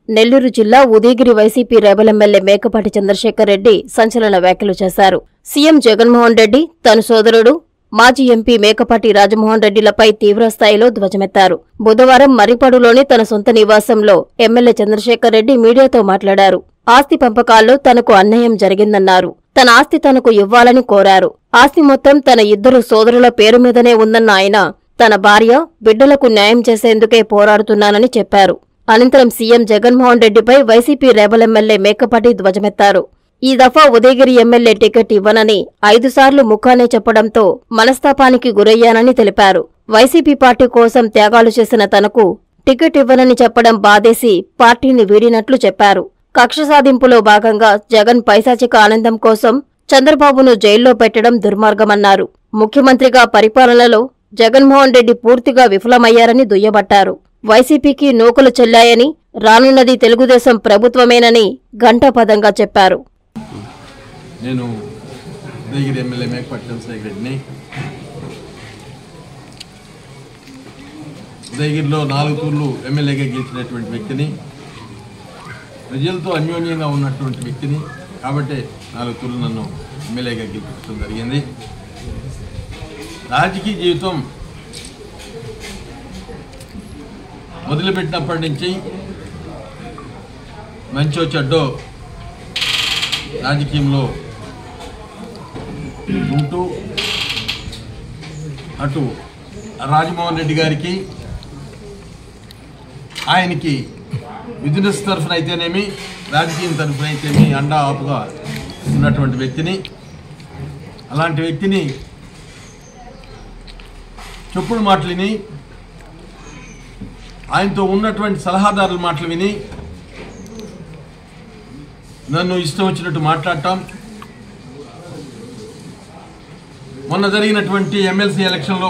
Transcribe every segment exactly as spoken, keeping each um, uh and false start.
నెల్లూరు జిల్లా Udayagiri YCP rebel MLA Mekapati Chandrasekhar Reddy సంచలన వ్యాఖ్యలు చేశారు. సీఎం జగన్మోహన్ రెడ్డి తన సోదరుడు మాజీ ఎంపీ మేకపాటి రాజమోహన్ రెడ్డిలపై తీవ్రస్థాయిలో ధ్వజమెత్తారు. బుధవారం మర్రిపాడులోని తన సొంత నివాసంలో ఎమ్మెల్యే చంద్రశేఖర్ రెడ్డి మీడియాతో మాట్లాడారు. ఆస్తి పంపకాల్లో తనకు అన్యాయం జరిగిందన్నారు. తన ఆస్తి తనకు ఇవ్వాలని కోరారు. ఆస్తి మొత్తం తన ఇద్దరు సోదరుల పేరు మీదనే ఉందన్న ఆయన తన భార్య, బిడ్డలకు న్యాయం చేసేందుకే పోరాడుతున్నానని చెప్పారు. అనంతరం సీఎం జగన్మోహన్ రెడ్డిపై వైసీపీ రెబల్ ఎమ్మెల్యే మేకపాటి ధ్వజమెత్తారు. ఈ దఫా ఉదయగిరి ఎమ్మెల్యే టికెట్ ఇవ్వనని ఐదు సార్లు ముఖానే చెప్పడంతో మనస్తాపానికి గురయ్యానని తెలిపారు. వైసీపీ పార్టీ కోసం త్యాగాలు చేసిన తనకు టికెట్ ఇవ్వనని చెప్పడం బాధేసి పార్టీని వీడినట్లు చెప్పారు. కక్ష సాధింపులో భాగంగా జగన్ పైశాచిక ఆనందం కోసం చంద్రబాబును జైల్లో పెట్టడం దుర్మార్గమన్నారు. ముఖ్యమంత్రిగా పరిపాలనలో జగన్మోహన్ రెడ్డి పూర్తిగా విఫలమయ్యారని దుయ్యబట్టారు. వైసీపీకి నూకలు చెల్లాయని, రానున్నది తెలుగుదేశం ప్రభుత్వమేనని ఘంటాపథంగా చెప్పారు. నేను ఉదయగిరి ఎమ్మెల్యే మేకపాటి చంద్రశేఖర్ రెడ్డిని. ఉదయగిరిలో నాలుగు తూర్లు ఎమ్మెల్యేగా గెలిచినటువంటి వ్యక్తిని, ప్రజలతో అన్యోన్యంగా ఉన్నటువంటి వ్యక్తిని, కాబట్టి నాలుగు తూర్లు నన్ను ఎమ్మెల్యేగా గెలిపించడం జరిగింది. రాజకీయ జీవితం మొదలుపెట్టినప్పటి నుంచి మంచో చెడ్డో రాజకీయంలో ఉంటూ అటు రాజమోహన్ రెడ్డి గారికి, ఆయనకి బిజినెస్ తరఫున అయితేనేమి, రాజకీయం తరఫున అయితేనేమి అండా ఆపుగా ఉన్నటువంటి వ్యక్తిని. అలాంటి వ్యక్తిని చెప్పుడు మాటలు విని, ఆయనతో ఉన్నటువంటి సలహాదారుల మాటలు విని నన్ను ఇష్టం వచ్చినట్టు మాట్లాడటం. మొన్న జరిగినటువంటి ఎమ్మెల్సీ ఎలక్షన్లో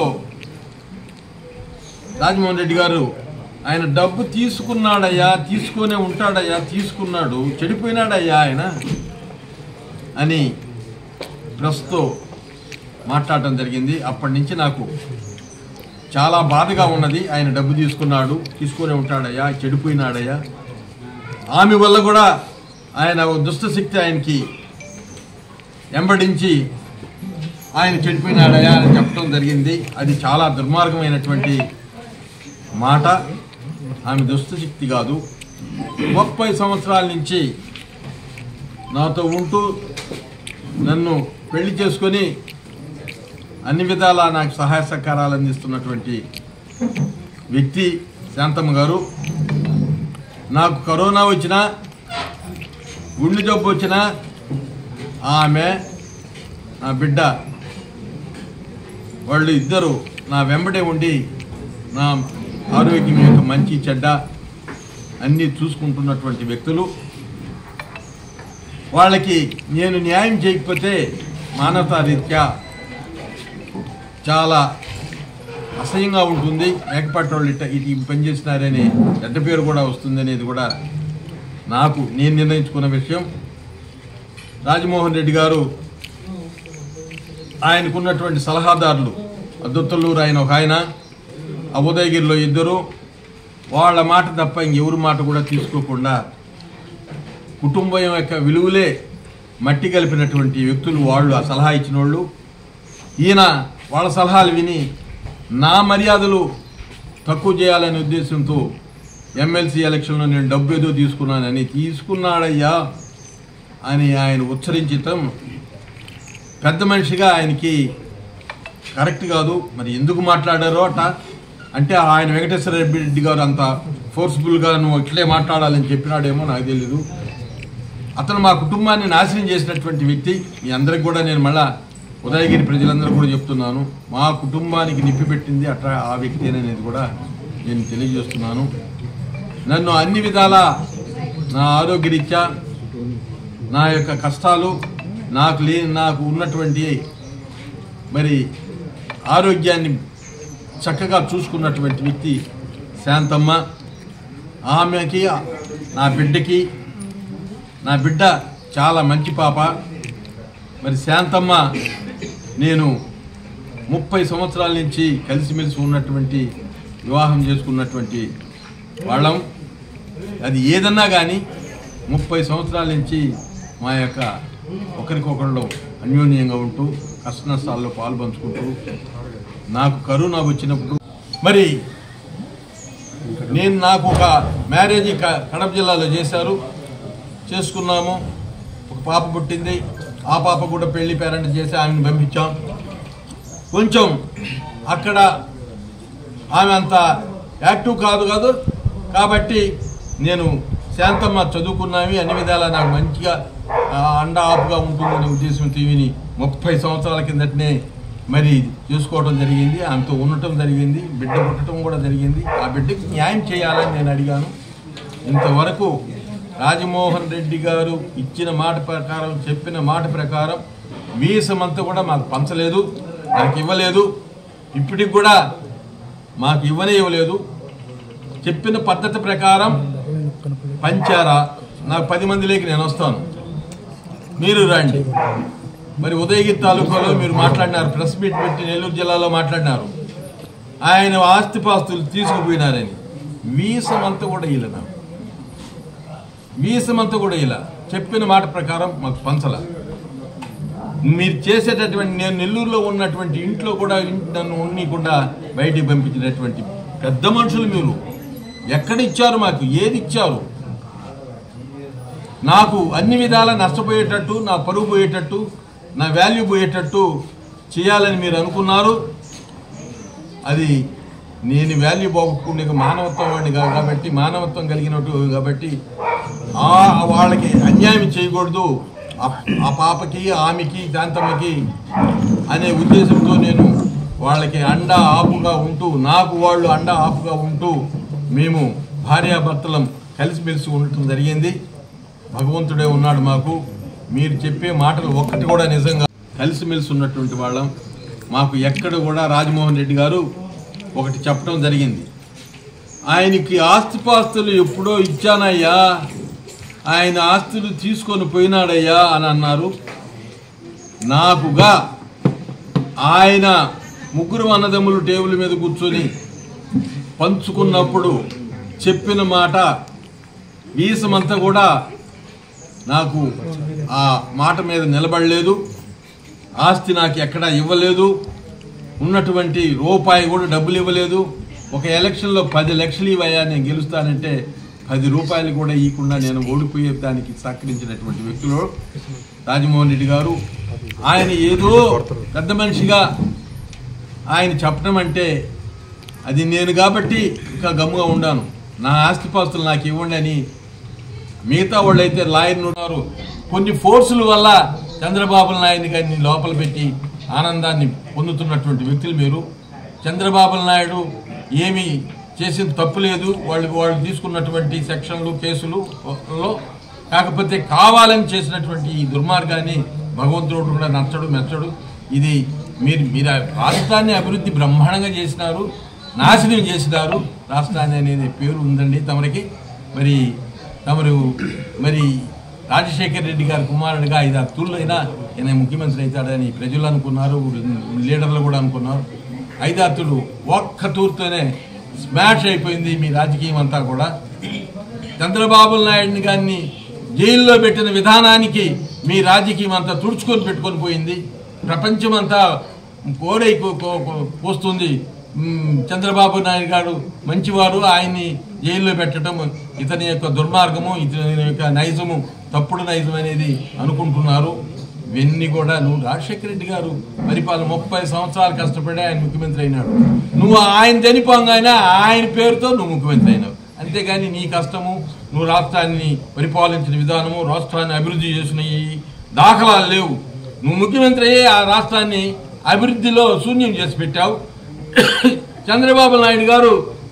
రాజమోహన్ రెడ్డి గారు ఆయన డబ్బు తీసుకున్నాడయ్యా, తీసుకునే ఉంటాడయ్యా, తీసుకున్నాడు, చెడిపోయినాడయ్యా ఆయన అని ప్రెస్తో మాట్లాడటం జరిగింది. అప్పటి నుంచి నాకు చాలా బాధగా ఉన్నది. ఆయన డబ్బు తీసుకున్నాడు, తీసుకునే ఉంటాడయ్యా, చెడిపోయినాడయ్యా, ఆమె వల్ల కూడా ఆయన దుష్టశక్తి ఆయనకి వెంబడించి ఆయన చెడిపోయినాడయ్యా అని చెప్పడం జరిగింది. అది చాలా దుర్మార్గమైనటువంటి మాట. ఆమె దుష్టశక్తి కాదు. ముప్పై సంవత్సరాల నుంచి నాతో ఉంటూ నన్ను పెళ్లి చేసుకొని అన్ని విధాలా నాకు సహాయ సహకారాలు అందిస్తున్నటువంటి వ్యక్తి శాంతమ్మ గారు. నాకు కరోనా వచ్చినా, గుండె జబ్బు వచ్చినా ఆమె, నా బిడ్డ, వాళ్ళు ఇద్దరు నా వెంబడే ఉండి నా ఆరోగ్యం యొక్క మంచి చెడ్డ అన్నీ చూసుకుంటున్నటువంటి వ్యక్తులు. వాళ్ళకి నేను న్యాయం చేయకపోతే మానవతా రీత్యా చాలా అసహ్యంగా ఉంటుంది. మేకపాటి వాళ్ళు ఇట్ట ఇటు పనిచేసినారని చెడ్డ పేరు కూడా వస్తుంది అనేది కూడా నాకు నేను నిర్ణయించుకున్న విషయం. రాజమోహన్ రెడ్డి గారు, ఆయనకున్నటువంటి సలహాదారులు, అద్దొత్తలూరు ఆయన ఒక ఆయన, ఆ ఉదయగిరిలో ఇద్దరు, వాళ్ళ మాట తప్ప ఇంకెవరి మాట కూడా తీసుకోకుండా కుటుంబం యొక్క విలువలే మట్టి కలిపినటువంటి వ్యక్తులు వాళ్ళు. ఆ సలహా ఇచ్చిన వాళ్ళు. ఈయన వాళ్ళ సలహాలు విని నా మర్యాదలు తక్కువ చేయాలనే ఉద్దేశంతో ఎమ్మెల్సీ ఎలక్షన్లో నేను డబ్బు ఏదో తీసుకున్నానని, తీసుకున్నాడయ్యా అని ఆయన ఉచ్చరించటం పెద్ద మనిషిగా ఆయనకి కరెక్ట్ కాదు. మరి ఎందుకు మాట్లాడారో అట అంటే ఆయన వెంకటేశ్వర రెడ్డి గారు అంత ఫోర్స్ఫుల్గా నువ్వు ఇట్లే మాట్లాడాలని చెప్పినాడేమో నాకు తెలీదు. అతను మా కుటుంబాన్ని నాశనం చేసినటువంటి వ్యక్తి. మీ అందరికి కూడా నేను మళ్ళా ఉదయగిరి ప్రజలందరూ కూడా చెప్తున్నాను, మా కుటుంబానికి నిప్పి పెట్టింది అట్లా ఆ వ్యక్తి అనేది కూడా నేను తెలియజేస్తున్నాను. నన్ను అన్ని విధాలా నా ఆరోగ్యరీత్యా, నా యొక్క కష్టాలు, నాకు లే నాకు ఉన్నటువంటి మరి ఆరోగ్యాన్ని చక్కగా చూసుకున్నటువంటి వ్యక్తి శాంతమ్మ. ఆమెకి, నా బిడ్డకి, నా బిడ్డ చాలా మంచి పాప. మరి శాంతమ్మ నేను ముప్పై సంవత్సరాల నుంచి కలిసిమెలిసి ఉన్నటువంటి, వివాహం చేసుకున్నటువంటి వాళ్ళం. అది ఏదన్నా కానీ ముప్పై సంవత్సరాల నుంచి మా యొక్క ఒకరికొకళ్ళు అన్యోన్యంగా ఉంటూ కష్ట నష్టాల్లో పాల్పంచుకుంటూ నాకు కరోనా వచ్చినప్పుడు మరి నేను నాకు ఒక మ్యారేజ్ కడప జిల్లాలో చేశారు, చేసుకున్నాము. ఒక పాప పుట్టింది, ఆ పాప కూడా పెళ్లి పేరెంట్ చేసి ఆమెను పంపించాం. కొంచెం అక్కడ ఆమె అంత యాక్టివ్ కాదు కాదు కాబట్టి నేను శాంతమ్మ చదువుకున్నావి అన్ని విధాలా నాకు మంచిగా అండ ఆపుగా ఉంటుందనే ఉద్దేశంతో ఇవిని ముప్పై సంవత్సరాల కిందటనే మరి చూసుకోవడం జరిగింది. ఆమెతో ఉండటం జరిగింది, బిడ్డ పుట్టడం కూడా జరిగింది. ఆ బిడ్డకి న్యాయం చేయాలని నేను అడిగాను. ఇంతవరకు రాజమోహన్ రెడ్డి గారు ఇచ్చిన మాట ప్రకారం, చెప్పిన మాట ప్రకారం వీసమంతా కూడా మాకు పంచలేదు, నాకు ఇవ్వలేదు. ఇప్పటికి కూడా మాకు ఇవ్వనే ఇవ్వలేదు. చెప్పిన పద్ధతి ప్రకారం పంచారా, నాకు పది మందిలోకి నేను వస్తాను, మీరు రండి. మరి ఉదయగిరి తాలూకాలో మీరు మాట్లాడినారు, ప్రెస్ మీట్ పెట్టి నెల్లూరు జిల్లాలో మాట్లాడినారు, ఆయన ఆస్తిపాస్తులు తీసుకుపోయినారని. వీసమంతా కూడా ఇలా నాకు వీసమంతా కూడా ఇలా చెప్పిన మాట ప్రకారం మాకు పంచల. మీరు చేసేటటువంటి నేను నెల్లూరులో ఉన్నటువంటి ఇంట్లో కూడా నన్ను ఉన్నీకుండా బయటికి పంపించినటువంటి పెద్ద మనుషులు మీరు. ఎక్కడ ఇచ్చారు, మాకు ఏది ఇచ్చారు? నాకు అన్ని విధాలా నష్టపోయేటట్టు, నా పరువు పోయేటట్టు, నా వాల్యూ పోయేటట్టు చేయాలని మీరు అనుకున్నారు. అది నేను వాల్యూ పోగొట్టుకునే మానవత్వం వాడిని కాబట్టి, మానవత్వం కలిగినట్టు కాబట్టి ఆ వాళ్ళకి అన్యాయం చేయకూడదు, ఆ పాపకి ఆమెకి శాంతమ్మకి అనే ఉద్దేశంతో నేను వాళ్ళకి అండ ఆపుగా ఉంటూ, నాకు వాళ్ళు అండ ఆపుగా ఉంటూ మేము భార్యాభర్తలం కలిసిమెలిసి ఉండటం జరిగింది. భగవంతుడే ఉన్నాడు మాకు. మీరు చెప్పే మాటలు ఒక్కటి కూడా నిజంగా కలిసిమెలిసి ఉన్నటువంటి వాళ్ళం. మాకు ఎక్కడ కూడా రాజమోహన్ రెడ్డి గారు ఒకటి చెప్పడం జరిగింది, ఆయనకి ఆస్తిపాస్తులు ఎప్పుడో ఇచ్చానయ్యా, ఆయన ఆస్తులు తీసుకొని పోయినాడయ్యా అని అన్నారు. నాకుగా ఆయన ముగ్గురు అన్నదమ్ములు టేబుల్ మీద కూర్చొని పంచుకున్నప్పుడు చెప్పిన మాట వీసమంతా కూడా నాకు ఆ మాట మీద నిలబడలేదు. ఆస్తి నాకు ఎక్కడా ఇవ్వలేదు, ఉన్నటువంటి రూపాయి కూడా డబ్బులు ఇవ్వలేదు. ఒక ఎలక్షన్లో పది లక్షలు ఇవ్వయా నేను గెలుస్తానంటే పది రూపాయలు కూడా ఇవ్వకుండా నేను ఓడిపోయే దానికి సహకరించినటువంటి వ్యక్తులు రాజమోహన్ రెడ్డి గారు. ఆయన ఏదో పెద్ద మనిషిగా ఆయన చెప్పడం అంటే అది నేను కాబట్టి ఇంకా గమ్ముగా ఉండాను. నా ఆస్తిపాస్తులు నాకు ఇవ్వండి అని. మిగతా వాళ్ళు అయితే లాయర్లు ఉన్నారు. కొన్ని ఫోర్సుల వల్ల చంద్రబాబు నాయుడు గారిని లోపల పెట్టి ఆనందాన్ని పొందుతున్నటువంటి వ్యక్తులు మీరు. చంద్రబాబు నాయుడు ఏమీ చేసిన తప్పు లేదు, వాళ్ళు వాళ్ళు తీసుకున్నటువంటి సెక్షన్లు కేసులలో. కాకపోతే కావాలని చేసినటువంటి ఈ దుర్మార్గాన్ని భగవంతుడు కూడా నచ్చడు మెచ్చడు. ఇది మీరు మీరు రాష్ట్రాన్ని అభివృద్ధి బ్రహ్మాండంగా చేసినారు, నాశనం చేసినారు. రాష్ట్రాన్ని అనేది పేరు ఉందండి తమరికి. మరి తమరు మరి రాజశేఖర రెడ్డి గారి కుమారుడిగా ఐదు తూళ్ళైనా ఈయన ముఖ్యమంత్రి అవుతాడని ప్రజలు అనుకున్నారు, లీడర్లు కూడా అనుకున్నారు. ఐదాతులు ఒక్క తూర్తోనే స్మాష్ అయిపోయింది మీ రాజకీయం అంతా కూడా. చంద్రబాబు నాయుడిని గారిని జైల్లో పెట్టిన విధానానికి మీ రాజకీయం అంతా తుడుచుకొని పెట్టుకొని పోయింది. ప్రపంచమంతా కోరై పోస్తుంది. చంద్రబాబు నాయుడు గారు మంచివారు, ఆయన్ని జైల్లో పెట్టడం ఇతని యొక్క దుర్మార్గము, ఇతని యొక్క నైజము, తప్పుడు నైజం అనేది అనుకుంటున్నారు. ఇవన్నీ కూడా నువ్వు రాజశేఖర రెడ్డి గారు పరిపాలన ముప్పై సంవత్సరాలు కష్టపడి ఆయన ముఖ్యమంత్రి అయినాడు. నువ్వు ఆయన చనిపోగానే ఆయన పేరుతో నువ్వు ముఖ్యమంత్రి అయినావు. అంతేగాని నీ కష్టము, నువ్వు రాష్ట్రాన్ని పరిపాలించిన విధానము, రాష్ట్రాన్ని అభివృద్ధి చేసిన ఈ దాఖలాలు లేవు. నువ్వు ముఖ్యమంత్రి అయ్యే ఆ రాష్ట్రాన్ని అభివృద్ధిలో శూన్యం చేసి పెట్టావు. చంద్రబాబు నాయుడు గారు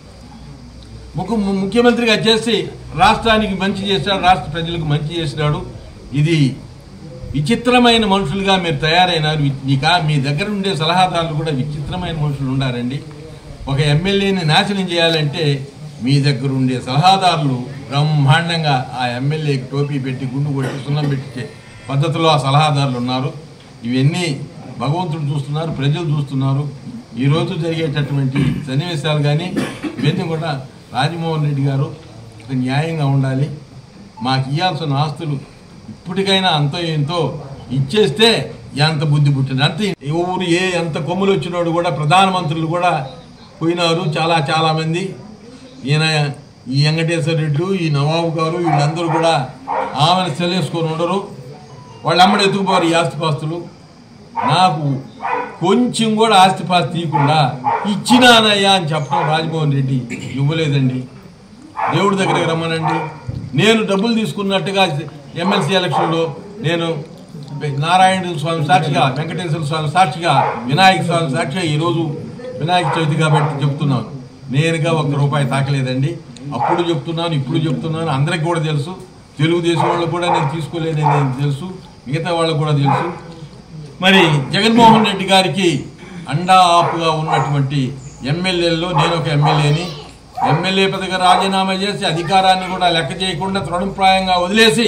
ముఖ్యమంత్రిగా చేసి రాష్ట్రానికి మంచి చేశాడు, రాష్ట్ర ప్రజలకు మంచి చేసినాడు. ఇది విచిత్రమైన మనుషులుగా మీరు తయారైనారు. ఇక మీ దగ్గర ఉండే సలహాదారులు కూడా విచిత్రమైన మనుషులు ఉండారండి. ఒక ఎమ్మెల్యేని నాశనం చేయాలంటే మీ దగ్గర ఉండే సలహాదారులు బ్రహ్మాండంగా ఆ ఎమ్మెల్యేకి టోపీ పెట్టి గుండు కొట్టి సున్నం పెట్టించే పద్ధతిలో ఆ సలహాదారులు ఉన్నారు. ఇవన్నీ భగవంతుడు చూస్తున్నారు, ప్రజలు చూస్తున్నారు. ఈరోజు జరిగేటటువంటి సన్నివేశాలు కానీ ఇవన్నీ కూడా రాజమోహన్ రెడ్డి గారు న్యాయంగా ఉండాలి. మాకు ఇవ్వాల్సిన ఆస్తులు ఇప్పటికైనా అంతో ఎంతో ఇచ్చేస్తే ఎంత బుద్ధి పుట్టింది. అంతే ఎవరు ఏ ఎంత కొమ్ములు వచ్చినోడు కూడా ప్రధానమంత్రులు కూడా పోయినారు చాలా చాలామంది. ఈయన ఈ వెంకటేశ్వర రెడ్డి, ఈ నవాబు గారు వీళ్ళందరూ కూడా ఆమెను చెల్లేసుకొని ఉండరు. వాళ్ళు అమ్మడు ఎత్తుకుపోరు ఈ ఆస్తిపాస్తులు. నాకు కొంచెం కూడా ఆస్తిపాస్తి తీయకుండా ఇచ్చినానయ్యా అని చెప్పడం రాజమోహన్ రెడ్డి ఇవ్వలేదండి. దేవుడి దగ్గరికి రమ్మనండి. నేను డబ్బులు తీసుకున్నట్టుగా ఎమ్మెల్సీ ఎలక్షన్లో నేను నారాయణ స్వామి సాక్షిగా, వెంకటేశ్వర స్వామి సాక్షిగా, వినాయక స్వామి సాక్షిగా ఈరోజు వినాయక చవితి కాబట్టి చెప్తున్నాను, నేనుగా ఒక్క రూపాయి తాకలేదండి. అప్పుడు చెప్తున్నాను, ఇప్పుడు చెప్తున్నాను. అందరికి కూడా తెలుసు. తెలుగుదేశం వాళ్ళకు కూడా నేను తీసుకోలేదని తెలుసు, మిగతా వాళ్ళకు కూడా తెలుసు. మరి జగన్మోహన్ రెడ్డి గారికి అండా ఆపుగా ఉన్నటువంటి ఎమ్మెల్యేల్లో నేను ఒక ఎమ్మెల్యేని. ఎమ్మెల్యే పదవికి రాజీనామా చేసి అధికారాన్ని కూడా లెక్క చేయకుండా తృణప్రాయంగా వదిలేసి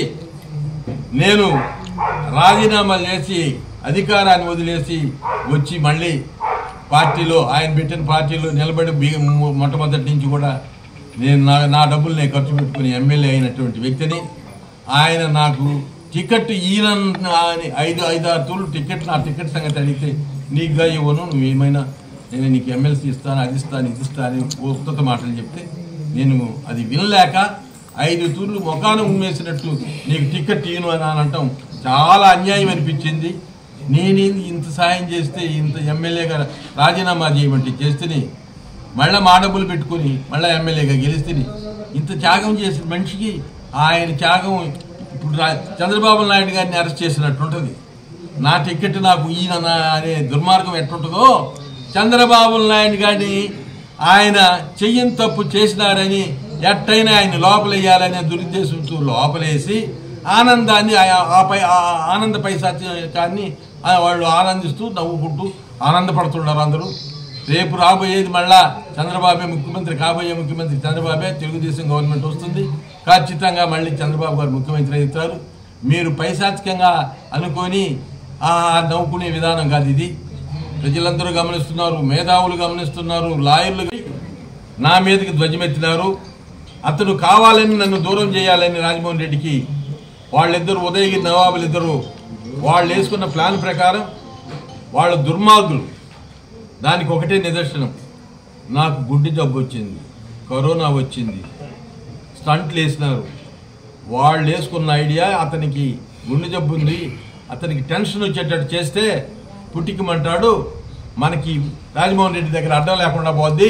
నేను రాజీనామా చేసి అధికారాన్ని వదిలేసి వచ్చి మళ్ళీ పార్టీలో ఆయన పెట్టిన పార్టీలో నిలబడి మొట్టమొదటి నుంచి కూడా నేను నా నా డబ్బులు నేను ఖర్చు పెట్టుకుని ఎమ్మెల్యే అయినటువంటి వ్యక్తిని. ఆయన నాకు టికెట్ ఈయన ఐదు ఐదు ఆరు తూర్లు టికెట్ నా టికెట్ సంగతి అడిగితే నీకుగా ఇవ్వను, నువ్వు ఏమైనా నేను నీకు ఎమ్మెల్సీ ఇస్తాను, అది ఇస్తాను, ఇది ఇస్తాను ఉత్తత మాటలు చెప్తే నేను అది వినలేక ఐదు తూర్లు ముఖాను ఉమ్మేసినట్టు నీకు టికెట్ ఇయ్యను అని అనటం చాలా అన్యాయం అనిపించింది. నేను ఇంత సాయం చేస్తే ఇంత ఎమ్మెల్యేగా రాజీనామా చేయమంటే చేస్తేనే మళ్ళీ మా డబ్బులు పెట్టుకుని మళ్ళీ ఎమ్మెల్యేగా గెలిస్తే ఇంత త్యాగం చేసిన మనిషికి ఆయన త్యాగం ఇప్పుడు చంద్రబాబు నాయుడు గారిని అరెస్ట్ చేసినట్టుంటుంది. నా టికెట్ నాకు ఈయన అనే దుర్మార్గం ఎట్టుంటుందో చంద్రబాబు నాయుడు గారిని ఆయన చెయ్యని తప్పు చేసినారని ఎట్టయినా ఆయన లోపలేయాలనే దురుద్దేశంతో లోపలేసి ఆనందాన్ని ఆపై ఆనంద పైశాచికాన్ని వాళ్ళు ఆనందిస్తూ నవ్వుకుంటూ ఆనందపడుతున్నారు అందరూ. రేపు రాబోయేది మళ్ళా చంద్రబాబే ముఖ్యమంత్రి, కాబోయే ముఖ్యమంత్రి చంద్రబాబే. తెలుగుదేశం గవర్నమెంట్ వస్తుంది, ఖచ్చితంగా మళ్ళీ చంద్రబాబు గారు ముఖ్యమంత్రి అవుతారు. మీరు పైశాచికంగా అనుకొని ఆ నవ్వుకునే విధానం కాదు ఇది. ప్రజలందరూ గమనిస్తున్నారు, మేధావులు గమనిస్తున్నారు, లాయర్లు నా మీదకి ధ్వజమెత్తినారు. అతను కావాలని నన్ను దూరం చేయాలని రాజమోహన్ రెడ్డికి వాళ్ళిద్దరు ఉదయగిరి నవాబులు ఇద్దరు వాళ్ళు వేసుకున్న ప్లాన్ ప్రకారం వాళ్ళ దుర్మార్గులు. దానికి ఒకటే నిదర్శనం, నాకు గుడ్డి జబ్బు వచ్చింది, కరోనా వచ్చింది, స్టంట్లు వేసినారు. వాళ్ళు వేసుకున్న ఐడియా అతనికి గుండె జబ్బు ఉంది, అతనికి టెన్షన్ వచ్చేటట్టు చేస్తే పుట్టికమంటాడు, మనకి రాజమోహన్ రెడ్డి దగ్గర అడ్డం లేకుండా పోద్ది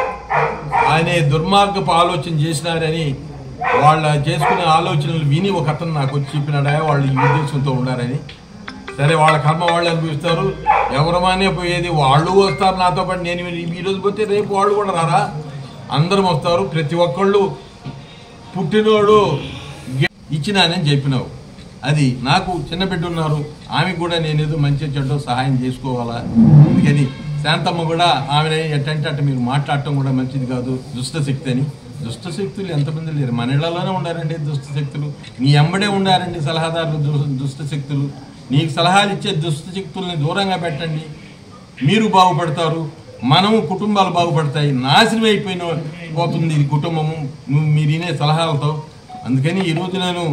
అనే దుర్మార్గపు ఆలోచన చేసినారని వాళ్ళ చేసుకునే ఆలోచనలు విని ఒక అతను నాకు వచ్చి చెప్పినాడా వాళ్ళు ఈ ఉద్దేశంతో ఉండారని. సరే, వాళ్ళ కర్మ వాళ్ళు అనిపిస్తారు, ఎవరమానే పోయేది వాళ్ళు వస్తారు నాతో పాటు. నేను ఈరోజు పోతే రేపు వాళ్ళు కూడా రారా, అందరం వస్తారు. ప్రతి ఒక్కళ్ళు పుట్టినోడు ఇచ్చినానని చెప్పినావు. అది నాకు చిన్న బిడ్డ ఉన్నారు, ఆమెకు కూడా నేనేదో మంచి చెడ్డ సహాయం చేసుకోవాలా. అందుకని శాంతమ్మ కూడా ఆమె ఎట్టంటే అట్ట మీరు మాట్లాడటం కూడా మంచిది కాదు, దుష్టశక్తి అని. దుష్టశక్తులు ఎంతమంది లేరు, మన ఇళ్లలోనే ఉండారండి దుష్టశక్తులు. నీ ఎంబడే ఉండారండి సలహాదారులు దుష్టశక్తులు. నీకు సలహాలు ఇచ్చే దుష్టశక్తుల్ని దూరంగా పెట్టండి, మీరు బాగుపడతారు, మనము కుటుంబాలు బాగుపడతాయి. నాశనం అయిపోయిన పోతుంది ఇది కుటుంబము నువ్వు మీరు వినే సలహాలతో. అందుకని ఈరోజు నేను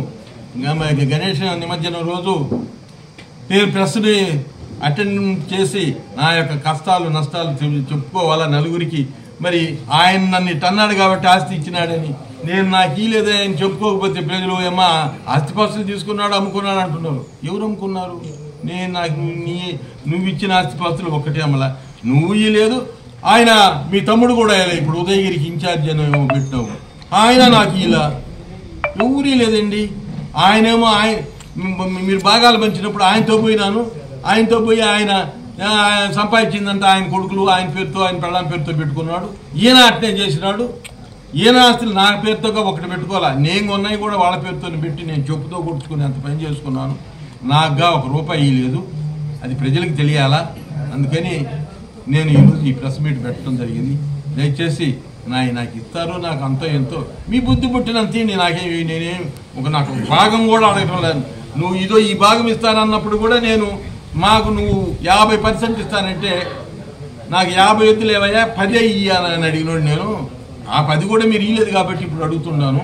గణేష్ నిమజ్జనం రోజు నేను ప్రెస్ని అటెండ్ చేసి నా యొక్క కష్టాలు నష్టాలు చెప్పుకోవాలా నలుగురికి. మరి ఆయన నన్ను టన్నాడు కాబట్టి ఆస్తి ఇచ్చినాడని నేను నాకు ఇలేదే ఆయన చెప్పుకోకపోతే ప్రజలు ఏమో ఆస్తిపాస్తులు తీసుకున్నాడు అమ్ముకున్నాడు అంటున్నారు. ఎవరు అమ్ముకున్నారు? నేను నాకు నీ నువ్వు ఇచ్చిన ఆస్తిపాస్తులు ఒక్కటే అమ్మలా, నువ్వు ఇలేదు, ఆయన మీ తమ్ముడు కూడా ఇప్పుడు ఉదయగిరికి ఇన్ఛార్జ్ అని పెట్టినావు, ఆయన నాకు ఇలా ఎవరీ లేదండి. ఆయనేమో ఆయన మీరు భాగాలు పంచినప్పుడు ఆయనతో పోయినాను, ఆయనతో పోయి ఆయన సంపాదించిందంటే ఆయన కొడుకులు ఆయన పేరుతో ఆయన పెళ్ళాం పేరుతో పెట్టుకున్నాడు. ఈయన అట్నే చేసినాడు. ఈయన ఆస్తులు నా పేరుతో ఒకటి పెట్టుకోవాలా, నేను ఉన్నాయి కూడా వాళ్ళ పేరుతో పెట్టి నేను చెప్పుతో కొట్టుకుని అంత పని చేసుకున్నాను. నాకుగా ఒక రూపాయి లేదు, అది ప్రజలకు తెలియాలా. అందుకని నేను ఈరోజు ఈ ప్రెస్ మీట్ పెట్టడం జరిగింది. దయచేసి నా నాకు ఇస్తారు, నాకు అంతో ఎంతో మీ బుద్ధి పుట్టినంత నాకే నేనేం ఒక నాకు భాగం కూడా అడగడం లేదు. నువ్వు ఇదో ఈ భాగం ఇస్తానన్నప్పుడు కూడా నేను మాకు నువ్వు యాభై పర్సెంట్ ఇస్తానంటే నాకు యాభై ఎద్దులు ఏవయ్యా పదే ఇయ్యాలని అడిగినాడు. నేను ఆ పది కూడా మీరు ఇయ్యలేదు కాబట్టి ఇప్పుడు అడుగుతున్నాను.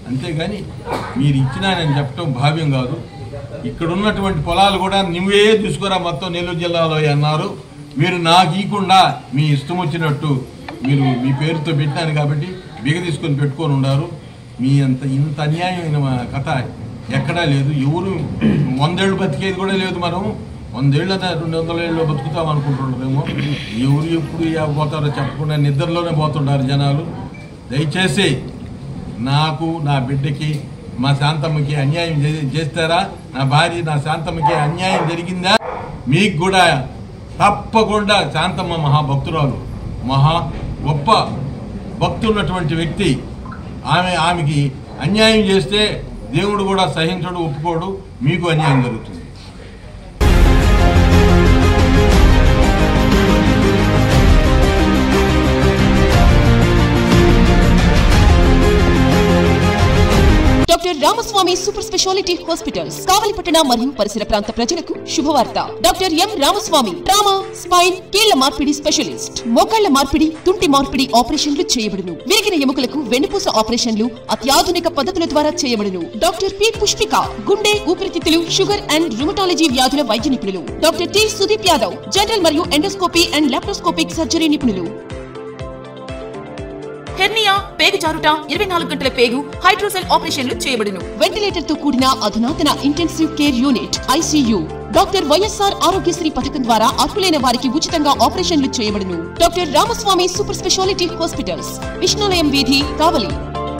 అంతేగాని మీరు ఇచ్చినా నేను చెప్పడం భావ్యం కాదు. ఇక్కడ ఉన్నటువంటి పొలాలు కూడా నువ్వే తీసుకురా మొత్తం నెల్లూరు జిల్లాలో అన్నారు. మీరు నాకు ఇవ్వకుండా మీ ఇష్టం వచ్చినట్టు మీరు మీ పేరుతో పెట్టినాను కాబట్టి బిగ తీసుకొని పెట్టుకొని ఉన్నారు. మీ అంత ఇంత అన్యాయమైన కథ ఎక్కడా లేదు. ఎవరు వందేళ్ళు బతికేది కూడా లేదు. మనం వందేళ్ళ రెండు వందల ఏళ్ళు బతుకుతాం అనుకుంటున్నారేమో. ఎవరు ఎప్పుడు పోతారో చెప్పకుండా నిద్రలోనే పోతుంటారు జనాలు. దయచేసి నాకు నా బిడ్డకి మా శాంతమ్మకి అన్యాయం చేస్తారా? నా భార్య నా శాంతమ్మకి అన్యాయం జరిగిందా? మీకు కూడా తప్పకుండా శాంతమ్మ మహాభక్తురాలు, మహా గొప్ప భక్తున్నటువంటి వ్యక్తి. ఆమె ఆమెకి అన్యాయం చేస్తే దేవుడు కూడా సహించడు, ఒప్పుకోడు. మీకు అన్యాయం జరుగుతుంది. Doctor Ramaswamy super speciality hospitals కావలిపట్టణ మరియు పరిసర ప్రాంత ప్రజలకు శుభవార్త. Doctor M Ramaswamy trauma, spine, కీళ్ల మార్పిడి స్పెషలిస్ట్. మోకాళ్ల మార్పిడి, తుంటి మార్పిడి ఆపరేషన్లు చేయబడును. విరిగిన ఎముకలకు వెన్నుపూస ఆపరేషన్లు అత్యాధునిక పద్ధతుల ద్వారా చేయబడును. డాక్టర్ పి పుష్పిక గుండె, ఊపిరితిత్తులు, షుగర్ అండ్ రుమటాలజీ వ్యాధుల వైద్య నిపుణులు. Doctor T Sudeep Yadav general మరియు ఎండోస్కోపీ అండ్ లాప్రోస్కోపిక్ సర్జరీ నిపుణులు. హెర్నియా, పేగు జారుట, ఇరవై నాలుగు గంటల పేగు, హైడ్రోసెల్ ఆపరేషన్లు చేయబడును. వెంటిలేటర్ తో కూడిన అధునాతన intensive care unit ICU. Doctor YSR Aarogyasri పథకం ద్వారా అర్హులైన వారికి ఉచితంగా ఆపరేషన్లు చేయబడును. Doctor Ramaswamy super speciality hospitals, Vishnulayam వీధి, కావలి.